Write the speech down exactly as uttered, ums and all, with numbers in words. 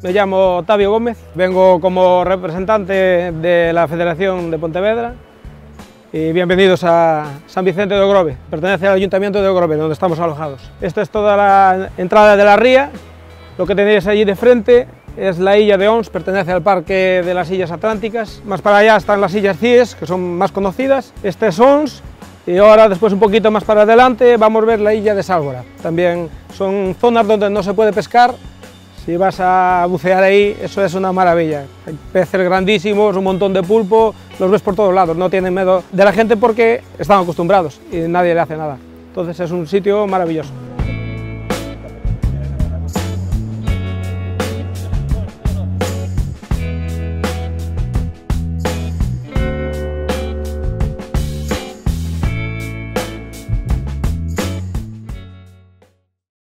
Me llamo Octavio Gómez, vengo como representante de la Federación de Pontevedra y bienvenidos a San Vicente de Ogrove, pertenece al Ayuntamiento de Ogrove, donde estamos alojados. Esta es toda la entrada de la ría, lo que tenéis allí de frente es la Illa de Ons, pertenece al Parque de las Illas Atlánticas, más para allá están las Illas Cíes, que son más conocidas, este es Ons, y ahora después un poquito más para adelante vamos a ver la Illa de Sálvora. También son zonas donde no se puede pescar. Si vas a bucear ahí, eso es una maravilla. Hay peces grandísimos, un montón de pulpo, los ves por todos lados, no tienen miedo de la gente porque están acostumbrados y nadie le hace nada. Entonces es un sitio maravilloso.